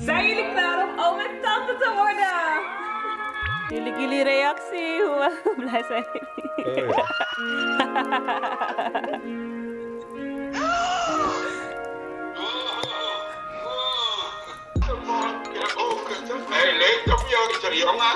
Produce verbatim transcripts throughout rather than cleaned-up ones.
Zijn jullie klaar om oom en tante te worden? Jullie, jullie reactie, hoe blij zijn jullie? Oh, ja. Hey, leuk op jou, is er jongen?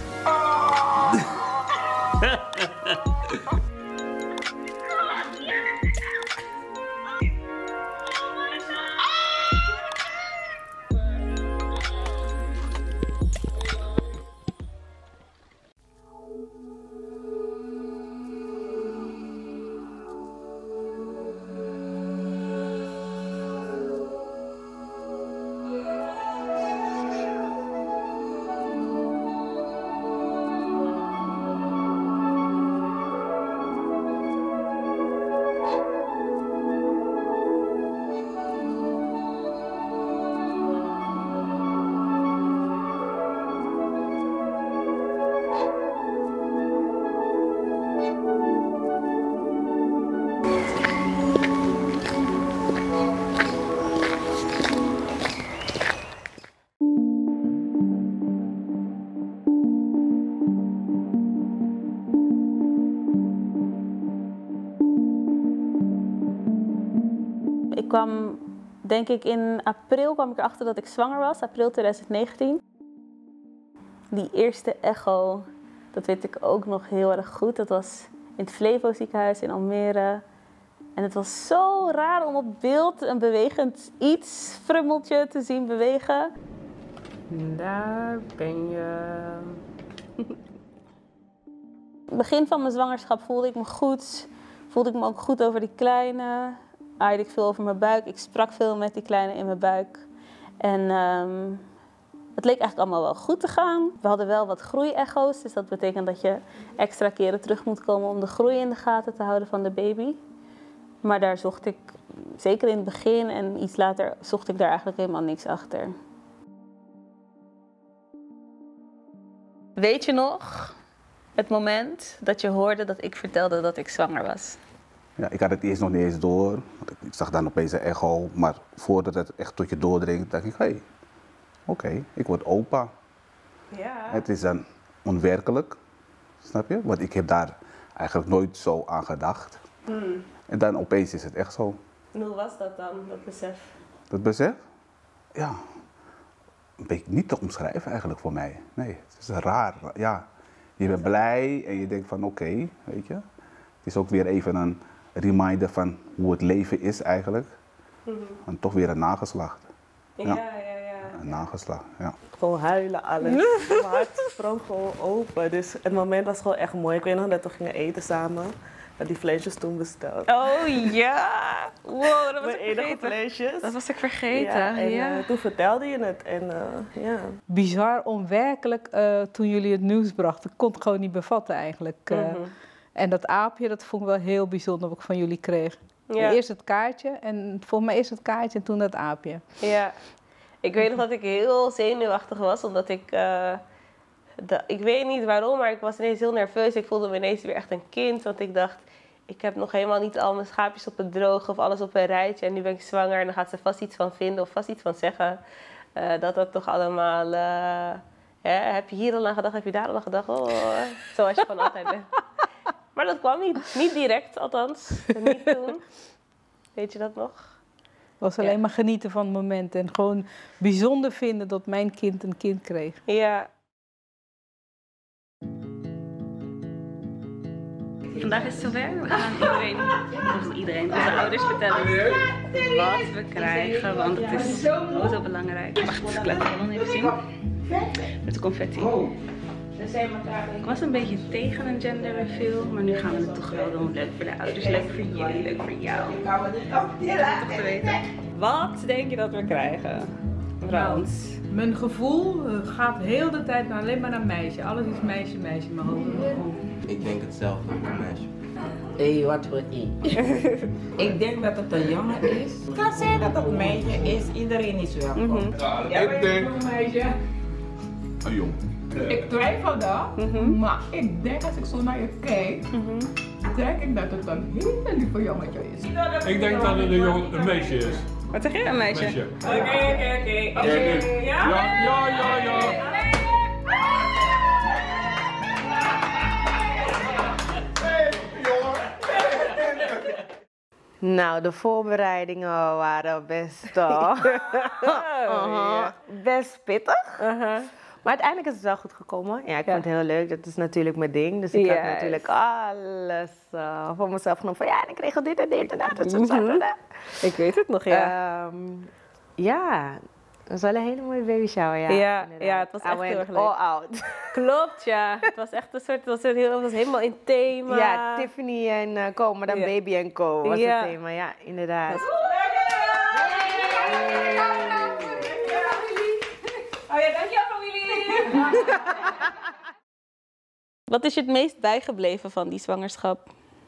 Ik kwam, denk ik, in april kwam ik erachter dat ik zwanger was, april twintig negentien. Die eerste echo, dat weet ik ook nog heel erg goed. Dat was in het Flevo ziekenhuis in Almere. En het was zo raar om op beeld een bewegend iets, frummeltje, te zien bewegen. Daar ben je. Het begin van mijn zwangerschap voelde ik me goed. Voelde ik me ook goed over die kleine. Aaide ik veel over mijn buik. Ik sprak veel met die kleine in mijn buik. En um, het leek eigenlijk allemaal wel goed te gaan. We hadden wel wat groeiecho's. Dus dat betekent dat je extra keren terug moet komen om de groei in de gaten te houden van de baby. Maar daar zocht ik, zeker in het begin en iets later, zocht ik daar eigenlijk helemaal niks achter. Weet je nog het moment dat je hoorde dat ik vertelde dat ik zwanger was? Ja, ik had het eerst nog niet eens door. Ik zag dan opeens een echo, maar voordat het echt tot je doordringt, dacht ik, hé, hey, oké, okay, ik word opa. Ja. Het is dan onwerkelijk, snap je? Want ik heb daar eigenlijk nooit zo aan gedacht. Hmm. En dan opeens is het echt zo. En hoe was dat dan, dat besef? Dat besef? Ja, een beetje niet te omschrijven eigenlijk voor mij. Nee, het is raar, ja. Je bent blij en je denkt van oké, okay, weet je. Het is ook weer even een reminder van hoe het leven is eigenlijk. Mm-hmm. En toch weer een nageslacht. Ja, ja, ja. ja. Een nageslacht, ja. Gewoon huilen, alles. Mijn hart sprong gewoon open. Dus het moment was gewoon echt mooi. Ik weet nog dat we gingen eten samen. Dat die vleesjes toen besteld. Oh ja! Wow, dat was Mijn ik enige vergeten. Vleesjes. Dat was ik vergeten. Ja, en ja. uh, toen vertelde je het. En, uh, ja. Bizar, onwerkelijk, uh, toen jullie het nieuws brachten. Ik kon het gewoon niet bevatten eigenlijk. Uh, mm-hmm. En dat aapje, dat vond ik wel heel bijzonder wat ik van jullie kreeg. Ja. Eerst het kaartje en volgens mij eerst het kaartje en toen dat aapje. Ja, ik weet nog dat ik heel zenuwachtig was, omdat ik... Uh, de, ik weet niet waarom, maar ik was ineens heel nerveus. Ik voelde me ineens weer echt een kind, want ik dacht... Ik heb nog helemaal niet al mijn schaapjes op het droog of alles op een rijtje. En nu ben ik zwanger en dan gaat ze vast iets van vinden of vast iets van zeggen. Uh, dat dat toch allemaal... Uh, ja, heb je hier al aan gedacht, heb je daar al aan gedacht? Oh, zoals je van altijd bent. Maar dat kwam niet, niet direct, althans. Niet toen. Weet je dat nog? Het was alleen ja. maar genieten van het moment en gewoon bijzonder vinden dat mijn kind een kind kreeg. Ja. Vandaag is het zover. We gaan iedereen, of iedereen, onze ouders vertellen wat we krijgen, want het is zo belangrijk. Wacht, ik laat het gewoon even zien. Met de confetti. Ik was een beetje tegen een gender reveal, maar nu gaan we het toch wel doen. Leuk voor de ouders, leuk voor jullie, leuk voor jou. Toch te weten. Wat denk je dat we krijgen, Frans? Nou, mijn gevoel gaat heel de tijd naar, alleen maar naar meisje. Alles is meisje, meisje, mijn hoofd. Ik denk hetzelfde, een meisje. Hé, hey, wat voor i? Ik denk dat het een jongen is. Het kan zijn dat het een meisje is, iedereen is welkom. Mm-hmm. Ja, ik denk een meisje. Een jongen. Ik twijfel dat, mm-hmm. maar ik denk als ik zo naar je kijk, mm-hmm. denk ik dat het een hele lieve jongetje is. Ik denk dat het een, jongen, een meisje is. Wat zeg je, een meisje? Meisje. Oké, oké, oké. Oké, ja? Ja, ja, ja, ja. Nou, de voorbereidingen waren best, uh, uh-huh, best pittig. Uh-huh. Maar uiteindelijk is het wel goed gekomen. Ja, ik Ja. vond het heel leuk. Dat is natuurlijk mijn ding. Dus ik Yes. had natuurlijk alles uh, voor mezelf genomen. Van ja, en ik regel dit en dit en dat. En zo, Mhm. zo, zo. Ik weet het nog, ja. Ehm, ja, het was wel een hele mooie baby shower. Ja, Ja, inderdaad. ja, het was I echt went heel erg leuk. all out. Klopt, ja. Het was echt een soort, het was, een heel, het was helemaal in thema. Ja, Tiffany en uh, Co, maar dan Ja. Baby en Co was Ja. het thema. Ja, inderdaad. Oh ja, dankjewel familie! Wat is je het meest bijgebleven van die zwangerschap?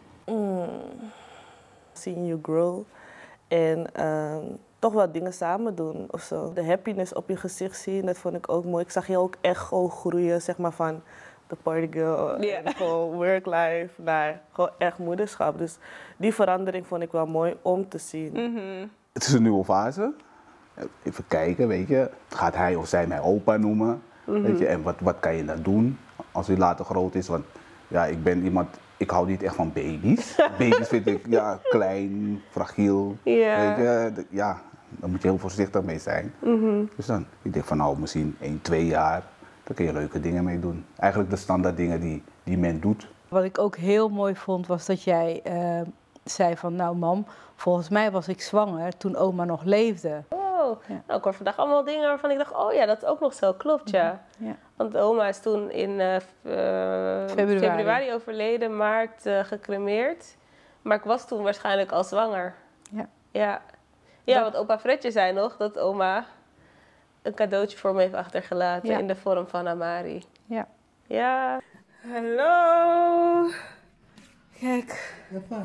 Seeing you grow. En ehm, toch wel dingen samen doen of zo. De happiness op je gezicht zien, dat vond ik ook mooi. Ik zag je ook echt gewoon groeien, zeg maar, van de partygirl Ja. en gewoon work-life naar gewoon echt moederschap. Dus die verandering vond ik wel mooi om te zien. Mhm. Het is een nieuwe fase. Even kijken, weet je. Gaat hij of zij mij opa noemen? Weet je? En wat, wat kan je dan doen als hij later groot is? Want ja, ik ben iemand, ik hou niet echt van baby's. Baby's vind ik ja, klein, fragiel. Ja. Weet je? De- ja, daar moet je heel voorzichtig mee zijn. Mhm. Dus dan, ik denk van nou, misschien één, twee jaar, daar kun je leuke dingen mee doen. Eigenlijk de standaard dingen die, die men doet. Wat ik ook heel mooi vond, was dat jij eh, zei van... Nou mam, volgens mij was ik zwanger toen oma nog leefde. Oh, Ja. nou, ik hoor vandaag allemaal dingen waarvan ik dacht, oh ja, dat is ook nog zo. Klopt, ja. Ja. Want oma is toen in eh, f- eh, Februari. februari overleden, maart eh, gecremeerd. Maar ik was toen waarschijnlijk al zwanger. Ja. Ja, ja want opa Fredje zei nog dat oma een cadeautje voor me heeft achtergelaten Ja. in de vorm van Amari. Ja. Ja. Hallo! Kijk.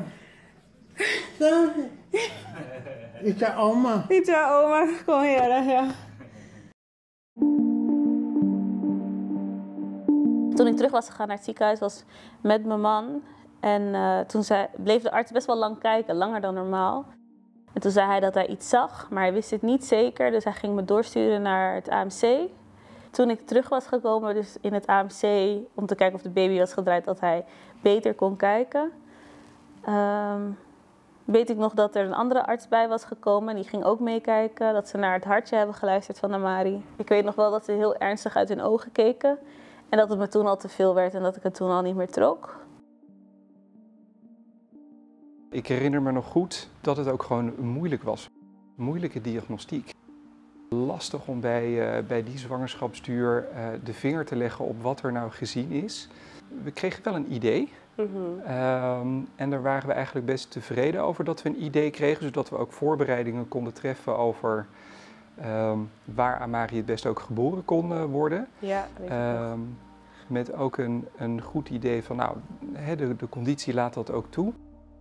Is je oma? Niet jouw oma, kom hier, hè, ja. Toen ik terug was gegaan naar het ziekenhuis, was met mijn man. En eh, toen zei, bleef de arts best wel lang kijken, langer dan normaal. En toen zei hij dat hij iets zag, maar hij wist het niet zeker. Dus hij ging me doorsturen naar het A M C. Toen ik terug was gekomen dus in het A M C om te kijken of de baby was gedraaid, dat hij beter kon kijken. Ehm, weet ik nog dat er een andere arts bij was gekomen. Die ging ook meekijken, dat ze naar het hartje hebben geluisterd van Amari. Ik weet nog wel dat ze heel ernstig uit hun ogen keken. En dat het me toen al te veel werd en dat ik het toen al niet meer trok. Ik herinner me nog goed dat het ook gewoon moeilijk was. Moeilijke diagnostiek. Lastig om bij, uh, bij die zwangerschapsduur uh, de vinger te leggen op wat er nou gezien is. We kregen wel een idee. Mm-hmm. Um, en daar waren we eigenlijk best tevreden over dat we een idee kregen. Zodat we ook voorbereidingen konden treffen over um, waar Amari het best ook geboren kon uh, worden. Ja, weet ik nog. Um, met ook een, een goed idee van, nou, hè, de, de conditie laat dat ook toe.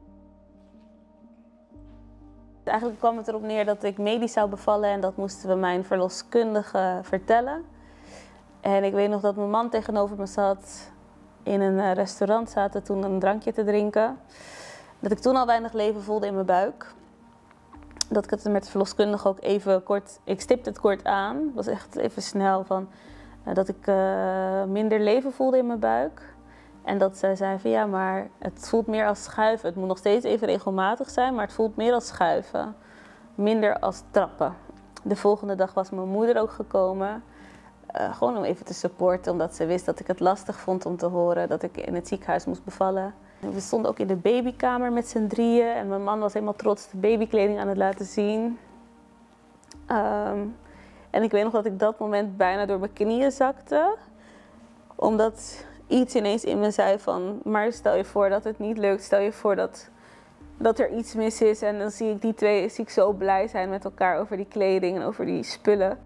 Eigenlijk kwam het erop neer dat ik medisch zou bevallen en dat moesten we mijn verloskundige vertellen. En ik weet nog dat mijn man tegenover me zat, in een restaurant zaten toen een drankje te drinken. Dat ik toen al weinig leven voelde in mijn buik. Dat ik het met de verloskundige ook even kort, ik stipte het kort aan. Het was echt even snel van, uh, dat ik uh, minder leven voelde in mijn buik. En dat zij zei van ja, maar het voelt meer als schuiven. Het moet nog steeds even regelmatig zijn, maar het voelt meer als schuiven. Minder als trappen. De volgende dag was mijn moeder ook gekomen. Uh, gewoon om even te supporten, omdat ze wist dat ik het lastig vond om te horen dat ik in het ziekenhuis moest bevallen. En we stonden ook in de babykamer met z'n drieën en mijn man was helemaal trots de babykleding aan het laten zien. Um, en ik weet nog dat ik dat moment bijna door mijn knieën zakte. Omdat iets ineens in me zei van, maar stel je voor dat het niet lukt, stel je voor dat, dat er iets mis is. En dan zie ik die twee zie ik zo blij zijn met elkaar over die kleding en over die spullen.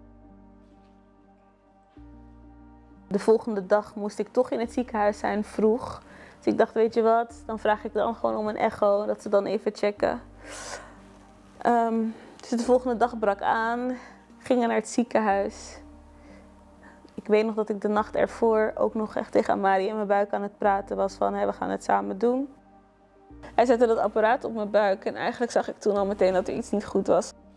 De volgende dag moest ik toch in het ziekenhuis zijn, vroeg. Dus ik dacht, weet je wat, dan vraag ik dan gewoon om een echo, dat ze dan even checken. Um, dus de volgende dag brak aan, gingen naar het ziekenhuis. Ik weet nog dat ik de nacht ervoor ook nog echt tegen Amari in mijn buik aan het praten was van, hey, we gaan het samen doen. Hij zette dat apparaat op mijn buik en eigenlijk zag ik toen al meteen dat er iets niet goed was.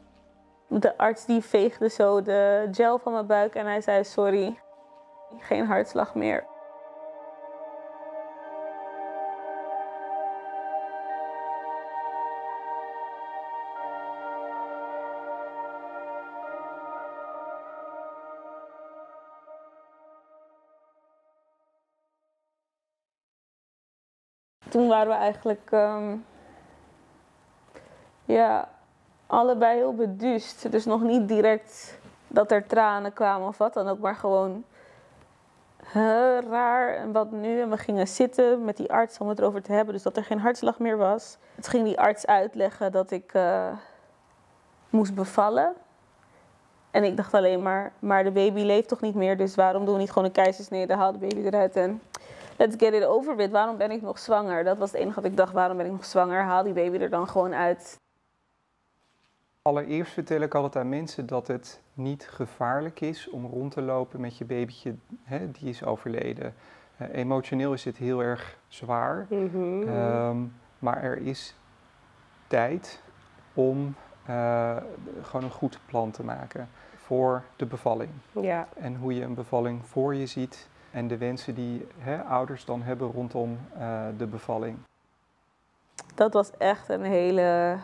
De arts die veegde zo de gel van mijn buik en hij zei sorry, geen hartslag meer. Toen waren we eigenlijk um, ja, allebei heel beduust. Dus nog niet direct dat er tranen kwamen of wat dan ook, maar gewoon huh, raar en wat nu. En we gingen zitten met die arts om het erover te hebben, dus dat er geen hartslag meer was. Het ging die arts uitleggen dat ik uh, moest bevallen. En ik dacht alleen maar, maar de baby leeft toch niet meer, dus waarom doen we niet gewoon een keizersnede, haal de baby eruit en let's get it over with. Waarom ben ik nog zwanger? Dat was het enige wat ik dacht, waarom ben ik nog zwanger? Haal die baby er dan gewoon uit. Allereerst vertel ik altijd aan mensen dat het niet gevaarlijk is om rond te lopen met je babytje, hè, die is overleden. Uh, emotioneel is het heel erg zwaar, mm-hmm. um, maar er is tijd om uh, gewoon een goed plan te maken voor de bevalling. Ja. En hoe je een bevalling voor je ziet en de wensen die hè, ouders dan hebben rondom uh, de bevalling. Dat was echt een hele...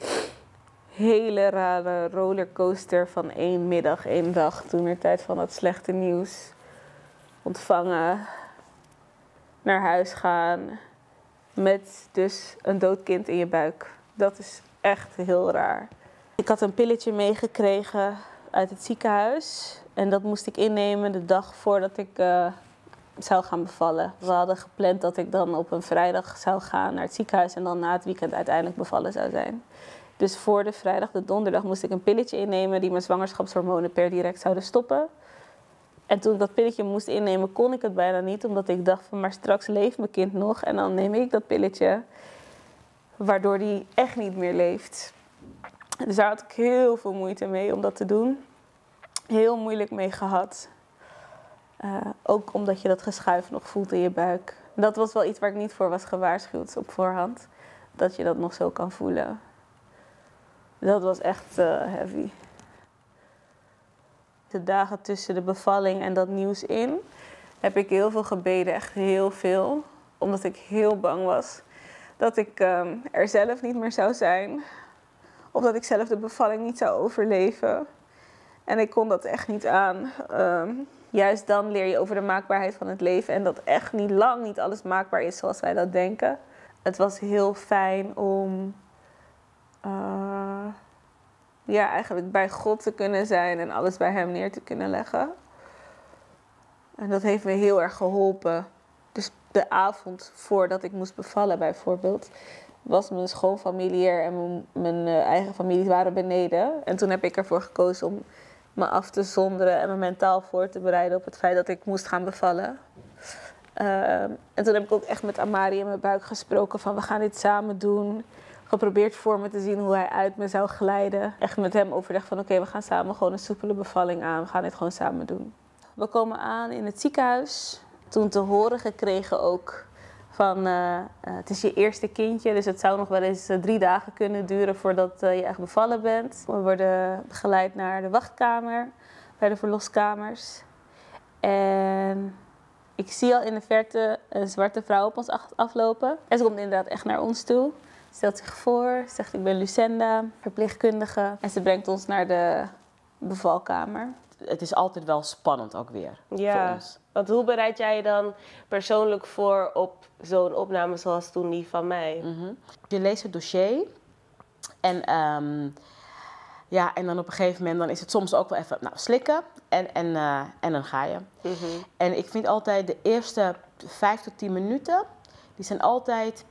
hele rare rollercoaster van één middag, één dag. Toen er tijd van het slechte nieuws. Ontvangen. Naar huis gaan. Met dus een dood kind in je buik. Dat is echt heel raar. Ik had een pilletje meegekregen uit het ziekenhuis. En dat moest ik innemen de dag voordat ik uh, zou gaan bevallen. We hadden gepland dat ik dan op een vrijdag zou gaan naar het ziekenhuis. En dan na het weekend uiteindelijk bevallen zou zijn. Dus voor de vrijdag, de donderdag, moest ik een pilletje innemen die mijn zwangerschapshormonen per direct zouden stoppen. En toen ik dat pilletje moest innemen, kon ik het bijna niet, omdat ik dacht van, maar straks leeft mijn kind nog en dan neem ik dat pilletje, waardoor die echt niet meer leeft. Dus daar had ik heel veel moeite mee om dat te doen. Heel moeilijk mee gehad. Uh, ook omdat je dat geschuif nog voelt in je buik. Dat was wel iets waar ik niet voor was gewaarschuwd op voorhand, dat je dat nog zo kan voelen. Dat was echt uh, heavy. De dagen tussen de bevalling en dat nieuws in heb ik heel veel gebeden, echt heel veel. Omdat ik heel bang was dat ik um, er zelf niet meer zou zijn. Of dat ik zelf de bevalling niet zou overleven. En ik kon dat echt niet aan. Um, juist dan leer je over de maakbaarheid van het leven. En dat echt niet lang niet alles maakbaar is zoals wij dat denken. Het was heel fijn om... Uh, ja, eigenlijk bij God te kunnen zijn en alles bij hem neer te kunnen leggen. En dat heeft me heel erg geholpen. Dus de avond voordat ik moest bevallen bijvoorbeeld, was mijn schoonfamilie er en mijn, mijn uh, eigen familie waren beneden. En toen heb ik ervoor gekozen om me af te zonderen en me mentaal voor te bereiden op het feit dat ik moest gaan bevallen. Uh, en toen heb ik ook echt met Amari in mijn buik gesproken van, we gaan dit samen doen. Geprobeerd voor me te zien hoe hij uit me zou glijden. Echt met hem overlegd van, oké, okay, we gaan samen gewoon een soepele bevalling aan. We gaan dit gewoon samen doen. We komen aan in het ziekenhuis. Toen te horen gekregen ook van, uh, uh, het is je eerste kindje. Dus het zou nog wel eens uh, drie dagen kunnen duren voordat uh, je echt bevallen bent. We worden begeleid naar de wachtkamer, bij de verloskamers. En ik zie al in de verte een zwarte vrouw op ons aflopen. En ze komt inderdaad echt naar ons toe. Stelt zich voor, zegt ik ben Lucenda, verpleegkundige. En ze brengt ons naar de bevalkamer. Het is altijd wel spannend ook weer ja, voor ons. Want hoe bereid jij je dan persoonlijk voor op zo'n opname zoals toen die van mij? Mm-hmm. Je leest het dossier en, um, ja, en dan op een gegeven moment dan is het soms ook wel even nou, slikken en, en, uh, en dan ga je. Mm-hmm. En ik vind altijd de eerste vijf tot tien minuten, die zijn altijd...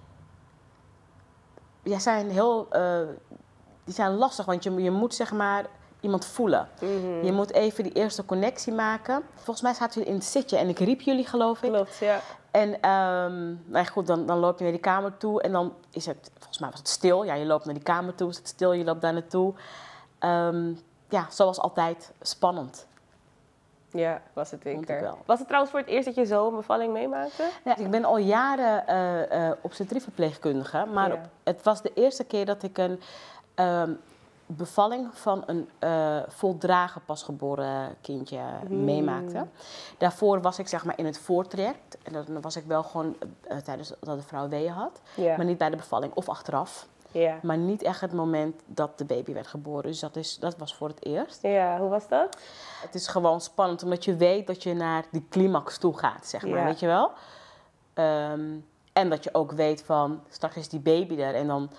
Ja, zijn heel, uh, die zijn lastig, want je, je moet zeg maar iemand voelen. Mm-hmm. Je moet even die eerste connectie maken. Volgens mij zaten jullie in het zitje en ik riep jullie, geloof ik. Klopt, ja. En um, nou goed, dan, dan loop je naar die kamer toe en dan is het, volgens mij was het stil. Ja, je loopt naar die kamer toe, is het stil, je loopt daar naartoe. Um, ja, zoals altijd spannend. Ja, was het zeker. Was het trouwens voor het eerst dat je zo een bevalling meemaakte? Ja, ik ben al jaren uh, uh, obstetrieverpleegkundige, maar ja. op, het was de eerste keer dat ik een, um, bevalling van een uh, voldragen pasgeboren kindje mm. meemaakte. Daarvoor was ik zeg maar in het voortraject. En dan was ik wel gewoon uh, tijdens dat de vrouw weeën had. Yeah. Maar niet bij de bevalling of achteraf. Yeah. Maar niet echt het moment dat de baby werd geboren. Dus dat, is, dat was voor het eerst. Ja, yeah, hoe was dat? Het is gewoon spannend, omdat je weet dat je naar die climax toe gaat, zeg maar. Yeah. Weet je wel? Um, en dat je ook weet van, straks is die baby er en dan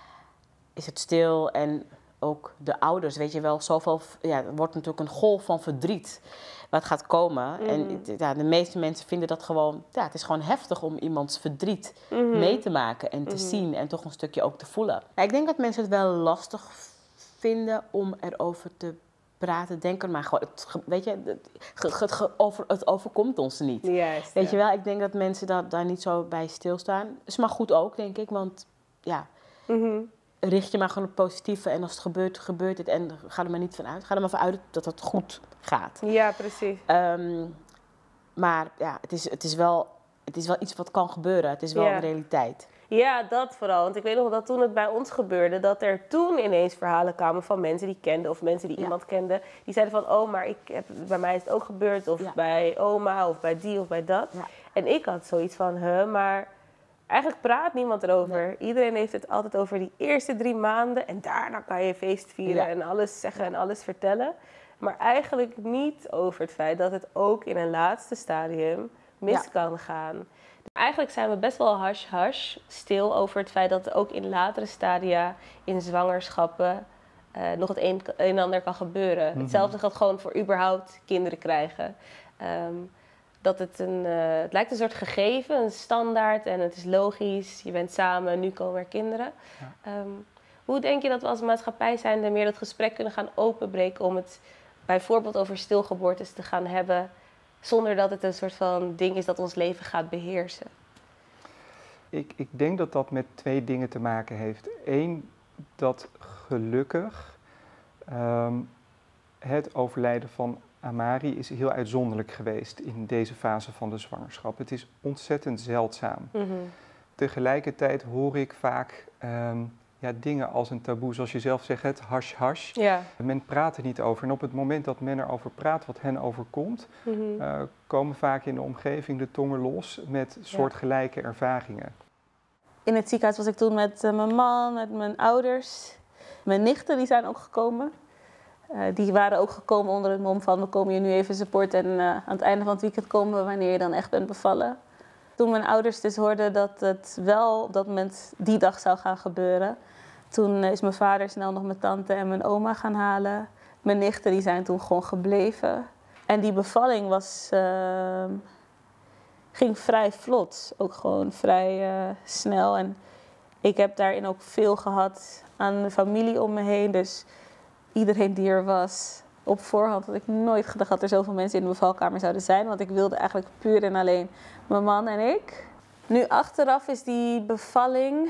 is het stil. En ook de ouders, weet je wel, zoveel, ja, er wordt natuurlijk een golf van verdriet wat gaat komen. Mm-hmm. En ja, de meeste mensen vinden dat gewoon, ja, het is gewoon heftig om iemands verdriet mm-hmm. mee te maken en te mm-hmm. zien en toch een stukje ook te voelen. Ja, ik denk dat mensen het wel lastig vinden om erover te praten. Denk er maar gewoon, het, weet je, het, het, het, over, het overkomt ons niet. Juist, weet ja. je wel, ik denk dat mensen dat, daar niet zo bij stilstaan. Is maar goed ook, denk ik, want ja... Mm-hmm. Richt je maar gewoon op positieve en als het gebeurt, gebeurt het. En ga er maar niet van uit. Ga er maar van uit dat het goed gaat. Ja, precies. Um, maar ja, het is, het, is wel, het is wel iets wat kan gebeuren. Het is wel ja. een realiteit. Ja, dat vooral. Want ik weet nog dat toen het bij ons gebeurde, dat er toen ineens verhalen kwamen van mensen die kenden of mensen die ja. iemand kenden. Die zeiden van, oh, maar ik heb, bij mij is het ook gebeurd. Of ja. bij oma, of bij die, of bij dat. Ja. En ik had zoiets van, huh, maar... Eigenlijk praat niemand erover. Nee. Iedereen heeft het altijd over die eerste drie maanden. En daarna kan je feest vieren ja. en alles zeggen en alles vertellen. Maar eigenlijk niet over het feit dat het ook in een laatste stadium mis ja. kan gaan. Eigenlijk zijn we best wel hash-hash stil over het feit dat ook in latere stadia, in zwangerschappen, uh, nog het een, een en ander kan gebeuren. Mm-hmm. Hetzelfde geldt gewoon voor überhaupt kinderen krijgen. Um, Dat het een, uh, het lijkt een soort gegeven, een standaard en het is logisch. Je bent samen, nu komen er kinderen. Ja. Um, hoe denk je dat we als maatschappij zijnde meer dat gesprek kunnen gaan openbreken om het bijvoorbeeld over stilgeboortes te gaan hebben, zonder dat het een soort van ding is dat ons leven gaat beheersen? Ik, ik denk dat dat met twee dingen te maken heeft. Eén, dat gelukkig um, het overlijden van Amari is heel uitzonderlijk geweest in deze fase van de zwangerschap. Het is ontzettend zeldzaam. Mm-hmm. Tegelijkertijd hoor ik vaak um, ja, dingen als een taboe, zoals je zelf zegt, het hash-hash. Ja. Men praat er niet over. En op het moment dat men erover praat wat hen overkomt, mm-hmm. uh, komen vaak in de omgeving de tongen los met soortgelijke ja. ervaringen. In het ziekenhuis was ik toen met uh, mijn man, met mijn ouders. Mijn nichten die zijn ook gekomen. Uh, die waren ook gekomen onder het mom van, we komen je nu even supporten en uh, aan het einde van het weekend komen we wanneer je dan echt bent bevallen. Toen mijn ouders dus hoorden dat het wel op dat moment die dag zou gaan gebeuren, toen uh, is mijn vader snel nog mijn tante en mijn oma gaan halen. Mijn nichten die zijn toen gewoon gebleven. En die bevalling was, uh, ging vrij vlot, ook gewoon vrij uh, snel. En ik heb daarin ook veel gehad aan de familie om me heen, dus iedereen die er was, op voorhand had ik nooit gedacht dat er zoveel mensen in de bevalkamer zouden zijn. Want ik wilde eigenlijk puur en alleen mijn man en ik. Nu achteraf is die bevalling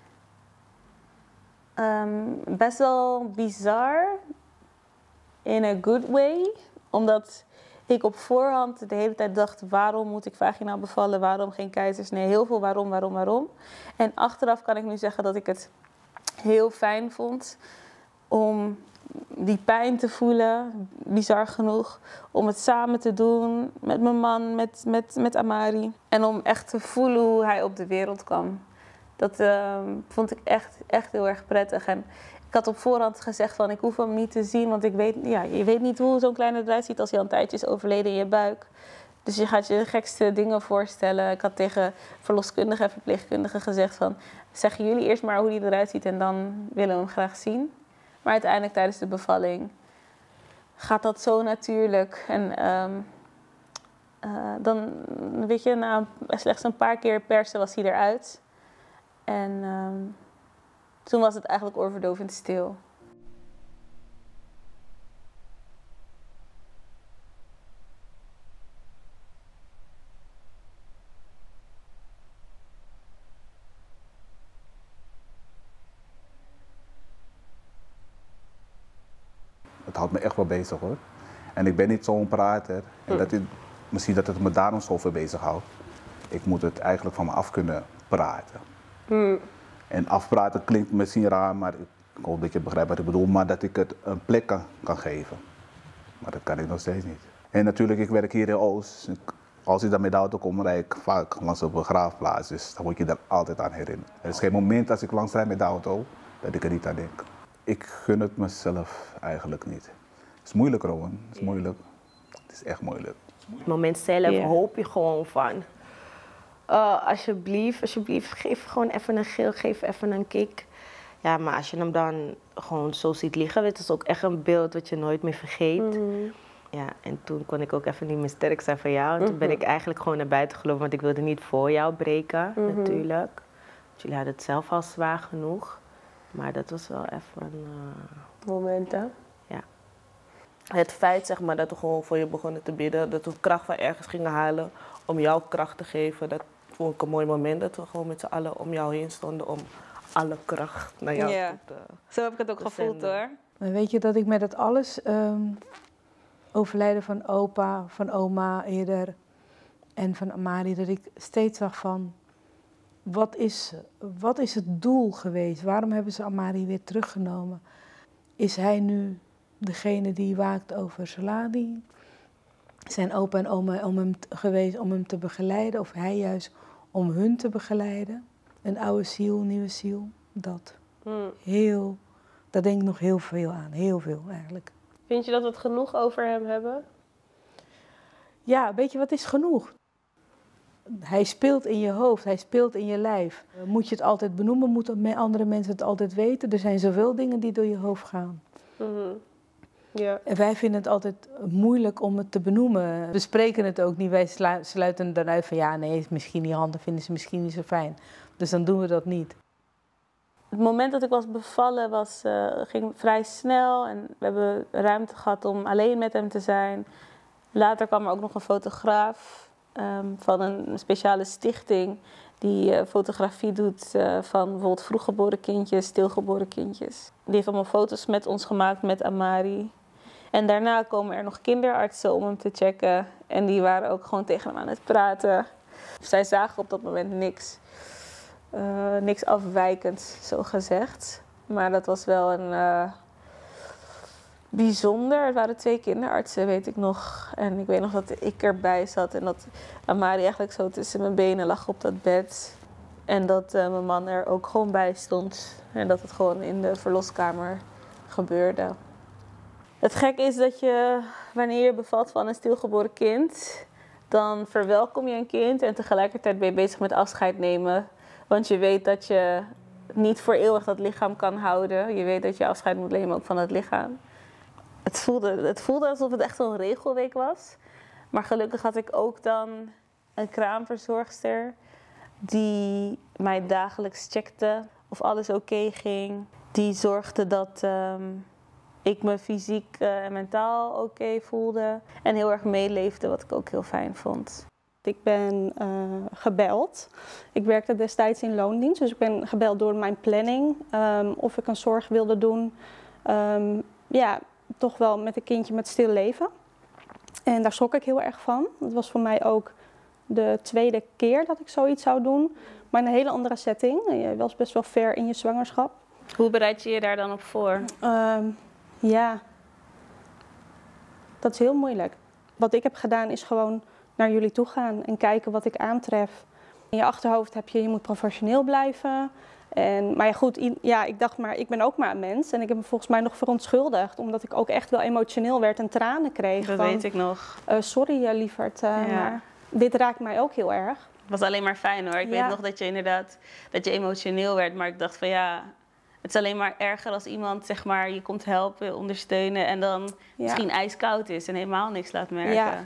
um, best wel bizar. In a good way. Omdat ik op voorhand de hele tijd dacht, waarom moet ik vaginaal bevallen? Waarom geen keizersnee? Heel veel waarom, waarom, waarom. En achteraf kan ik nu zeggen dat ik het heel fijn vond om die pijn te voelen, bizar genoeg, om het samen te doen met mijn man, met, met, met Amari. En om echt te voelen hoe hij op de wereld kwam. Dat uh, vond ik echt, echt heel erg prettig. En ik had op voorhand gezegd van, ik hoef hem niet te zien, want ik weet, ja, je weet niet hoe zo'n kleine eruit ziet als hij al een tijdje is overleden in je buik. Dus je gaat je de gekste dingen voorstellen. Ik had tegen verloskundigen en verpleegkundigen gezegd van, zeggen jullie eerst maar hoe hij eruit ziet en dan willen we hem graag zien. Maar uiteindelijk tijdens de bevalling gaat dat zo natuurlijk. En um, uh, dan, weet je, na slechts een paar keer persen was hij eruit. En um, toen was het eigenlijk oorverdovend stil. Het houdt me echt wel bezig hoor. En ik ben niet zo'n prater. En dat het, misschien dat het me daarom zoveel bezighoudt. Ik moet het eigenlijk van me af kunnen praten. Mm. En afpraten klinkt misschien raar, maar ik, Ik hoop dat je begrijpt wat ik bedoel, maar dat ik het een plek kan, kan geven. Maar dat kan ik nog steeds niet. En natuurlijk, ik werk hier in Oost. Als ik dan met de auto kom, rijd ik vaak langs op een begraafplaats. Dus dan word je er altijd aan herinneren. Er is geen moment als ik langs rijd met de auto dat ik er niet aan denk. Ik gun het mezelf eigenlijk niet. Het is moeilijk, Rowan. Het is moeilijk. Het is echt moeilijk. Op het moment zelf Ja. hoop je gewoon van... Uh, alsjeblieft, alsjeblieft, geef gewoon even een geel, geef even een kick. Ja, maar als je hem dan gewoon zo ziet liggen, het is ook echt een beeld wat je nooit meer vergeet. Mm-hmm. Ja, en toen kon ik ook even niet meer sterk zijn voor jou. En toen ben Mhm. ik eigenlijk gewoon naar buiten gelopen, want ik wilde niet voor jou breken, Mhm. natuurlijk. Want jullie hadden het zelf al zwaar genoeg. Maar dat was wel even... Uh... Momenten. Ja. Het feit zeg maar, dat we gewoon voor je begonnen te bidden, dat we kracht van ergens gingen halen om jou kracht te geven, dat vond ik een mooi moment dat we gewoon met z'n allen om jou heen stonden om alle kracht naar jou Ja. toe te Zo heb ik het ook te gevoeld zenden. hoor. Maar weet je dat ik met dat alles, um, overlijden van opa, van oma eerder en van Amari, dat ik steeds zag van, wat is, wat is het doel geweest? Waarom hebben ze Amari weer teruggenomen? Is hij nu degene die waakt over Saladi? Zijn opa en oma om hem t- geweest om hem te begeleiden? Of hij juist om hun te begeleiden? Een oude ziel, nieuwe ziel, dat. Mm. Heel, daar denk ik nog heel veel aan, heel veel eigenlijk. Vind je dat we het genoeg over hem hebben? Ja, weet je wat is genoeg? Hij speelt in je hoofd, hij speelt in je lijf. Moet je het altijd benoemen, moeten me- andere mensen het altijd weten? Er zijn zoveel dingen die door je hoofd gaan. Mm-hmm. Ja. En wij vinden het altijd moeilijk om het te benoemen. We spreken het ook niet, wij slu- sluiten dan uit van ja, nee, misschien die handen vinden ze misschien niet zo fijn. Dus dan doen we dat niet. Het moment dat ik was bevallen was, uh, ging vrij snel en we hebben ruimte gehad om alleen met hem te zijn. Later kwam er ook nog een fotograaf um, van een speciale stichting die uh, fotografie doet uh, van bijvoorbeeld vroeggeboren kindjes, stilgeboren kindjes. Die heeft allemaal foto's met ons gemaakt met Amari. En daarna komen er nog kinderartsen om hem te checken en die waren ook gewoon tegen hem aan het praten. Zij zagen op dat moment niks. Uh, niks afwijkends, zo gezegd. Maar dat was wel een uh, bijzonder. Er waren twee kinderartsen, weet ik nog. En ik weet nog dat ik erbij zat en dat Amari eigenlijk zo tussen mijn benen lag op dat bed. En dat uh, mijn man er ook gewoon bij stond. En dat het gewoon in de verloskamer gebeurde. Het gek is dat je, wanneer je bevalt van een stilgeboren kind, dan verwelkom je een kind en tegelijkertijd ben je bezig met afscheid nemen. Want je weet dat je niet voor eeuwig dat lichaam kan houden. Je weet dat je afscheid moet nemen ook van het lichaam. Het voelde, het voelde alsof het echt zo'n regelweek was. Maar gelukkig had ik ook dan een kraamverzorgster die mij dagelijks checkte of alles oké ging. Die zorgde dat um, ik me fysiek uh, en mentaal oké voelde. En heel erg meeleefde, wat ik ook heel fijn vond. Ik ben uh, gebeld. Ik werkte destijds in loondienst, dus ik ben gebeld door mijn planning. Um, of ik een zorg wilde doen. Um, ja, toch wel met een kindje met stil leven. En daar schrok ik heel erg van. Het was voor mij ook de tweede keer dat ik zoiets zou doen. Maar in een hele andere setting. Je was best wel ver in je zwangerschap. Hoe bereid je je daar dan op voor? Um, ja, dat is heel moeilijk. Wat ik heb gedaan is gewoon naar jullie toe gaan en kijken wat ik aantref. In je achterhoofd heb je, je moet professioneel blijven. En, maar ja, goed, ja, ik dacht maar, ik ben ook maar een mens. En ik heb me volgens mij nog verontschuldigd, omdat ik ook echt wel emotioneel werd en tranen kreeg. Dat van, weet ik nog. Uh, sorry, uh, lieverd, uh, ja. maar dit raakt mij ook heel erg. Het was alleen maar fijn hoor. Ik ja. weet nog dat je inderdaad dat je emotioneel werd, maar ik dacht van ja, het is alleen maar erger als iemand zeg maar je komt helpen, ondersteunen en dan ja. misschien ijskoud is en helemaal niks laat merken. Ja.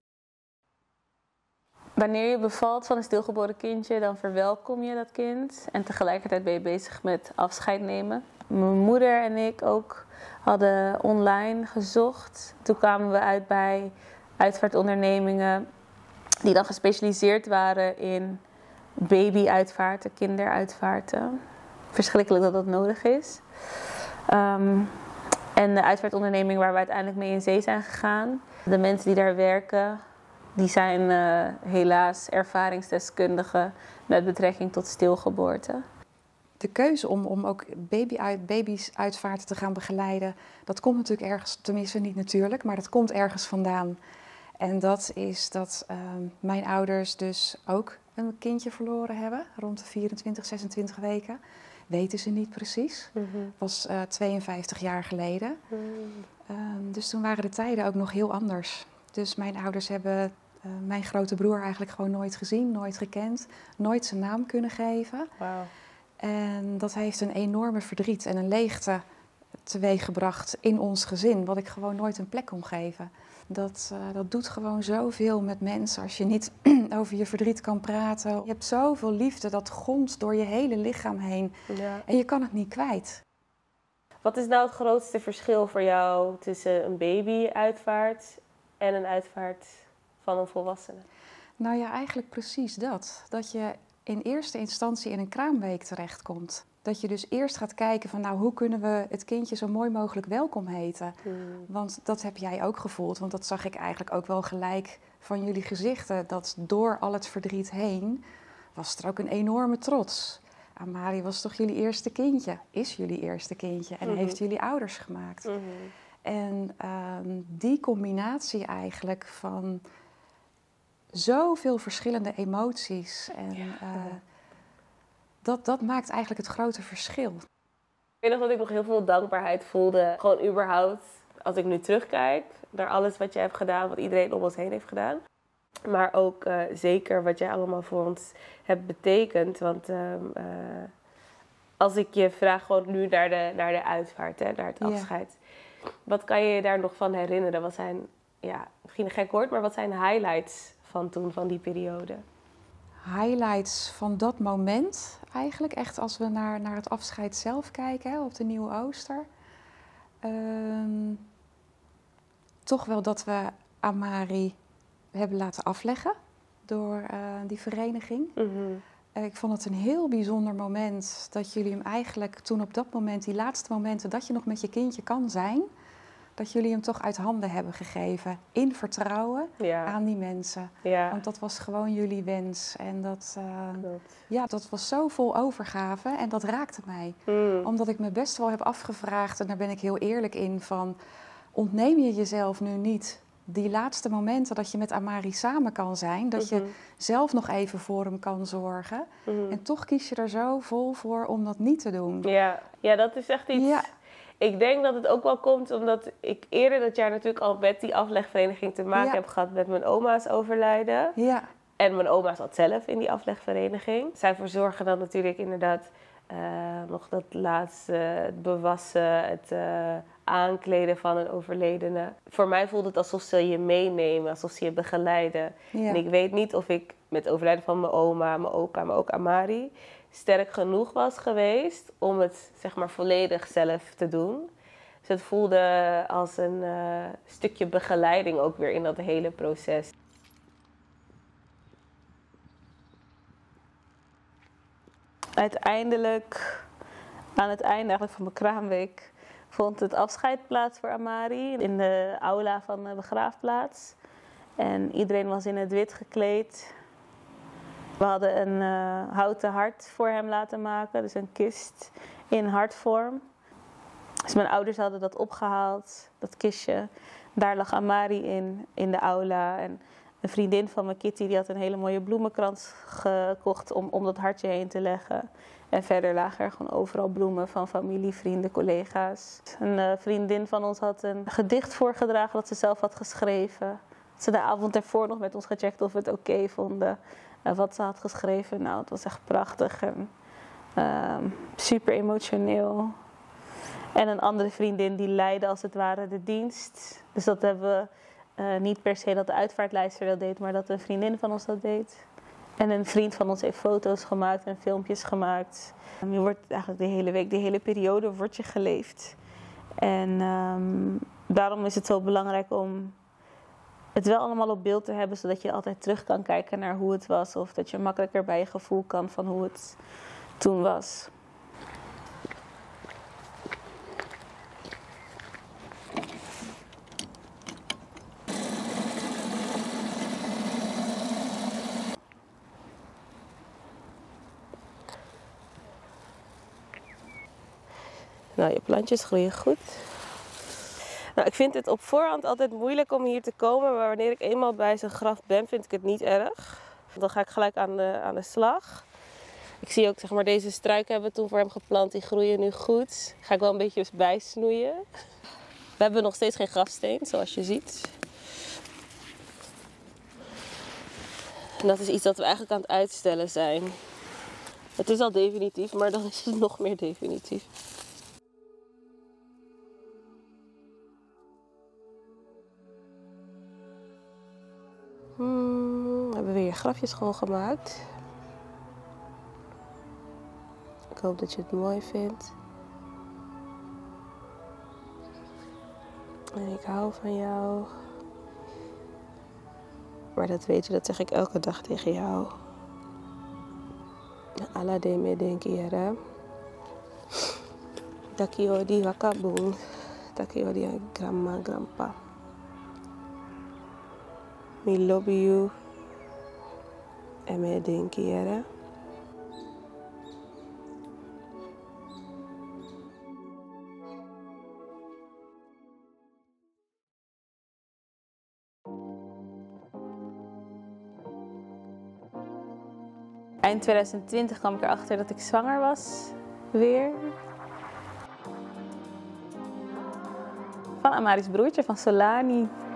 Wanneer je bevalt van een stilgeboren kindje, dan verwelkom je dat kind. En tegelijkertijd ben je bezig met afscheid nemen. Mijn moeder en ik ook hadden online gezocht. Toen kwamen we uit bij uitvaartondernemingen die dan gespecialiseerd waren in baby-uitvaarten, kinderuitvaarten. Verschrikkelijk dat dat nodig is. Um, en de uitvaartonderneming waar we uiteindelijk mee in zee zijn gegaan. De mensen die daar werken, die zijn uh, helaas ervaringsdeskundigen met betrekking tot stilgeboorte. de keuze om, om ook baby uit, baby's uitvaarten te gaan begeleiden, dat komt natuurlijk ergens, tenminste niet natuurlijk, maar dat komt ergens vandaan. En dat is dat uh, mijn ouders dus ook een kindje verloren hebben, rond de vierentwintig, zesentwintig weken. Weten ze niet precies. Dat mm-hmm. was uh, tweeënvijftig jaar geleden. Mm. Uh, dus toen waren de tijden ook nog heel anders. Dus mijn ouders hebben uh, mijn grote broer eigenlijk gewoon nooit gezien, nooit gekend, nooit zijn naam kunnen geven. Wow. En dat heeft een enorme verdriet en een leegte teweeggebracht in ons gezin, wat ik gewoon nooit een plek kon geven. Dat, uh, dat doet gewoon zoveel met mensen als je niet over je verdriet kan praten. Je hebt zoveel liefde, dat gonst door je hele lichaam heen. Ja. En je kan het niet kwijt. Wat is nou het grootste verschil voor jou tussen een baby-uitvaart en een uitvaart van een volwassene? Nou ja, eigenlijk precies dat. Dat je in eerste instantie in een kraamweek terechtkomt. Dat je dus eerst gaat kijken van nou, hoe kunnen we het kindje zo mooi mogelijk welkom heten. Mm. Want dat heb jij ook gevoeld, want dat zag ik eigenlijk ook wel gelijk van jullie gezichten. Dat door al het verdriet heen was er ook een enorme trots. Amari was toch jullie eerste kindje, is jullie eerste kindje en mm-hmm. heeft jullie ouders gemaakt. Mm-hmm. En um, die combinatie eigenlijk van zoveel verschillende emoties en... Ja. Uh, Dat, dat maakt eigenlijk het grote verschil. Ik weet nog dat ik nog heel veel dankbaarheid voelde. Gewoon überhaupt, als ik nu terugkijk naar alles wat jij hebt gedaan, wat iedereen om ons heen heeft gedaan. Maar ook uh, zeker wat jij allemaal voor ons hebt betekend. Want uh, uh, als ik je vraag gewoon nu naar de, naar de uitvaart, hè, naar het afscheid. Ja. Wat kan je je daar nog van herinneren? Wat zijn, ja, misschien een gek woord, maar wat zijn highlights van toen, van die periode? Highlights van dat moment eigenlijk, echt als we naar, naar het afscheid zelf kijken, hè, op de Nieuwe Ooster. Um, toch wel dat we Amari hebben laten afleggen door uh, die vereniging. Mm-hmm. Uh, ik vond het een heel bijzonder moment dat jullie hem eigenlijk toen op dat moment, die laatste momenten dat je nog met je kindje kan zijn, dat jullie hem toch uit handen hebben gegeven. In vertrouwen ja. aan die mensen. Ja. Want dat was gewoon jullie wens. En dat, uh, ja, dat was zo vol overgave. En dat raakte mij. Mm. Omdat ik me best wel heb afgevraagd, en daar ben ik heel eerlijk in, van ontneem je jezelf nu niet die laatste momenten dat je met Amari samen kan zijn. Dat mm-hmm. je zelf nog even voor hem kan zorgen. Mm-hmm. En toch kies je er zo vol voor om dat niet te doen. Ja, ja dat is echt iets... Ja. Ik denk dat het ook wel komt omdat ik eerder dat jaar natuurlijk al met die aflegvereniging te maken ja. heb gehad met mijn oma's overlijden. Ja. En mijn oma zat zelf in die aflegvereniging. Zij verzorgen dan natuurlijk inderdaad uh, nog dat laatste, het bewassen, het uh, aankleden van een overledene. Voor mij voelde het alsof ze je meenemen, alsof ze je begeleiden. Ja. En ik weet niet of ik met het overlijden van mijn oma, mijn opa, maar ook Amari sterk genoeg was geweest om het zeg maar volledig zelf te doen. Dus het voelde als een uh, stukje begeleiding ook weer in dat hele proces. Uiteindelijk, aan het einde eigenlijk van mijn kraamweek, vond het afscheid plaats voor Amari in de aula van de begraafplaats. En iedereen was in het wit gekleed. We hadden een uh, houten hart voor hem laten maken, dus een kist in hartvorm. Dus mijn ouders hadden dat opgehaald, dat kistje. Daar lag Amari in, in de aula. En een vriendin van me, Kitty, die had een hele mooie bloemenkrans gekocht om, om dat hartje heen te leggen. En verder lagen er gewoon overal bloemen van familie, vrienden, collega's. Een uh, vriendin van ons had een gedicht voorgedragen dat ze zelf had geschreven. Ze de avond ervoor nog met ons gecheckt of we het oké okay vonden. Uh, wat ze had geschreven, nou, het was echt prachtig en uh, super emotioneel. En een andere vriendin die leidde als het ware de dienst. Dus dat hebben we uh, niet per se dat de uitvaartlijster dat deed, maar dat een vriendin van ons dat deed. En een vriend van ons heeft foto's gemaakt en filmpjes gemaakt. Um, je wordt eigenlijk de hele week, de hele periode wordt je geleefd. En um, daarom is het zo belangrijk om het wel allemaal op beeld te hebben, zodat je altijd terug kan kijken naar hoe het was. Of dat je makkelijker bij je gevoel kan van hoe het toen was. Nou, je plantjes groeien goed. Nou, ik vind het op voorhand altijd moeilijk om hier te komen, maar wanneer ik eenmaal bij zijn graf ben, vind ik het niet erg. Dan ga ik gelijk aan de, aan de slag. Ik zie ook, zeg maar, deze struiken hebben we toen voor hem geplant, die groeien nu goed. Ga ik wel een beetje bijsnoeien. We hebben nog steeds geen grafsteen, zoals je ziet. En dat is iets dat we eigenlijk aan het uitstellen zijn. Het is al definitief, maar dan is het nog meer definitief. Hmm, we hebben weer grafjes schoongemaakt. Ik hoop dat je het mooi vindt. En ik hou van jou. Maar dat weet je, dat zeg ik elke dag tegen jou. Ala de me denki yara. Takio di wakabung. Takio di grandma, grandpa. Me love you. En me denki yara. Eind tweeduizend twintig kwam ik erachter dat ik zwanger was. Weer. Van Amari's broertje, van Solani.